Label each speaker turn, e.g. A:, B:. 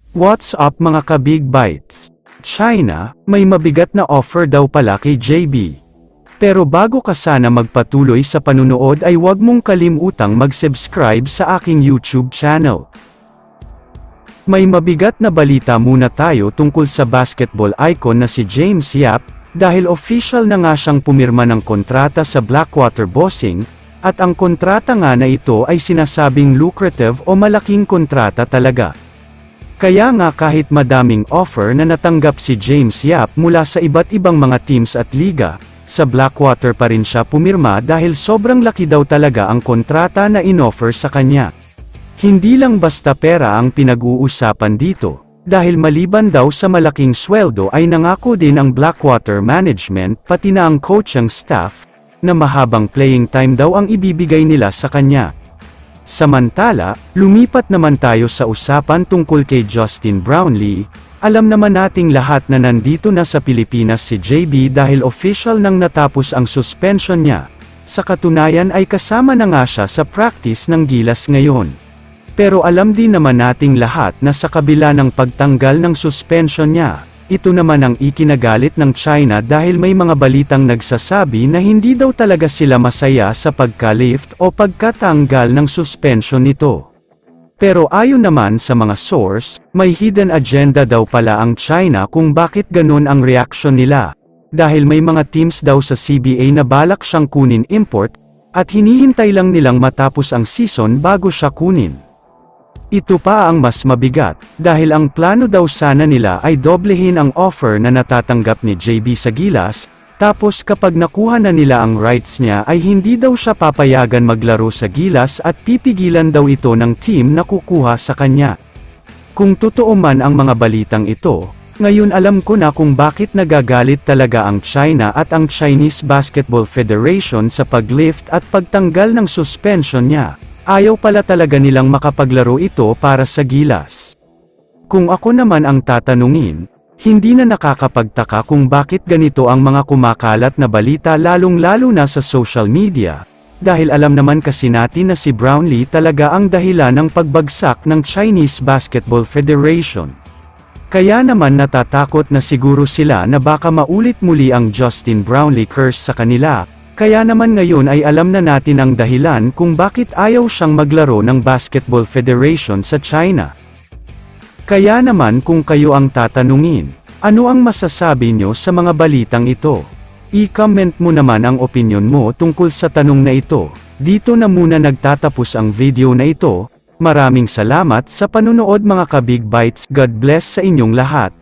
A: What's up mga ka-Big Bites? China, may mabigat na offer daw pala kay JB. Pero bago ka sana magpatuloy sa panunood ay huwag mong kalimutang mag-subscribe sa aking YouTube channel. May mabigat na balita muna tayo tungkol sa basketball icon na si James Yap, dahil official na nga siyang pumirma ng kontrata sa Blackwater Bossing, at ang kontrata nga na ito ay sinasabing lucrative o malaking kontrata talaga. Kaya nga kahit madaming offer na natanggap si James Yap mula sa iba't ibang mga teams at liga, sa Blackwater pa rin siya pumirma dahil sobrang laki daw talaga ang kontrata na inoffer sa kanya. Hindi lang basta pera ang pinag-uusapan dito, dahil maliban daw sa malaking sweldo ay nangako din ang Blackwater management pati na ang coaching staff, na mahabang playing time daw ang ibibigay nila sa kanya. Samantala, lumipat naman tayo sa usapan tungkol kay Justin Brownlee. Alam naman nating lahat na nandito na sa Pilipinas si JB dahil official nang natapos ang suspension niya. Sa katunayan ay kasama na nga siya sa practice ng Gilas ngayon. Pero alam din naman nating lahat na sa kabila ng pagtanggal ng suspension niya, ito naman ang ikinagalit ng China dahil may mga balitang nagsasabi na hindi daw talaga sila masaya sa pagka-lift o pagkatanggal ng suspension nito. Pero ayon naman sa mga source, may hidden agenda daw pala ang China kung bakit ganun ang reaksyon nila. Dahil may mga teams daw sa CBA na balak siyang kunin import, at hinihintay lang nilang matapos ang season bago siya kunin. Ito pa ang mas mabigat, dahil ang plano daw sana nila ay doblehin ang offer na natatanggap ni JB sa Gilas, tapos kapag nakuha na nila ang rights niya ay hindi daw siya papayagan maglaro sa Gilas at pipigilan daw ito ng team na kukuha sa kanya. Kung totoo man ang mga balitang ito, ngayon alam ko na kung bakit nagagalit talaga ang China at ang Chinese Basketball Federation sa paglift at pagtanggal ng suspension niya. Ayaw pala talaga nilang makapaglaro ito para sa Gilas. Kung ako naman ang tatanungin, hindi na nakakapagtaka kung bakit ganito ang mga kumakalat na balita lalong-lalo na sa social media, dahil alam naman kasi natin na si Brownlee talaga ang dahilan ng pagbagsak ng Chinese Basketball Federation. Kaya naman natatakot na siguro sila na baka maulit muli ang Justin Brownlee curse sa kanila, kaya naman ngayon ay alam na natin ang dahilan kung bakit ayaw siyang maglaro ng Basketball Federation sa China. Kaya naman kung kayo ang tatanungin, ano ang masasabi nyo sa mga balitang ito? I-comment mo naman ang opinion mo tungkol sa tanong na ito. Dito na muna nagtatapos ang video na ito. Maraming salamat sa panunood mga ka-Big Bites. God bless sa inyong lahat.